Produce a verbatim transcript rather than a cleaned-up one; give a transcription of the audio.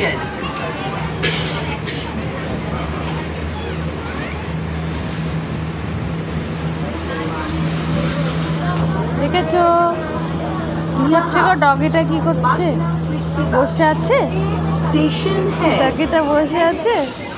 Station. দেখেছো কি হচ্ছে গো? ডগিটা কি করছে? বসে আছে, स्टेशन है। ডগিটা বসে আছে।